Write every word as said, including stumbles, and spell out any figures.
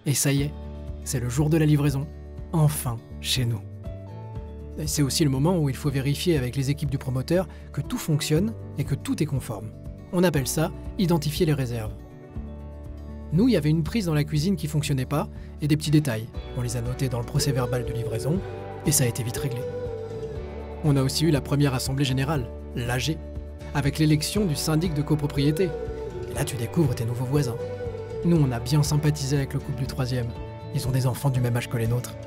Et ça y est, c'est le jour de la livraison, enfin chez nous. Et c'est aussi le moment où il faut vérifier avec les équipes du promoteur que tout fonctionne et que tout est conforme. On appelle ça identifier les réserves. Nous, il y avait une prise dans la cuisine qui fonctionnait pas et des petits détails. On les a notés dans le procès-verbal de livraison et ça a été vite réglé. On a aussi eu la première assemblée générale, l'A G, avec l'élection du syndic de copropriété. Et là, tu découvres tes nouveaux voisins. Nous, on a bien sympathisé avec le couple du troisième. Ils ont des enfants du même âge que les nôtres.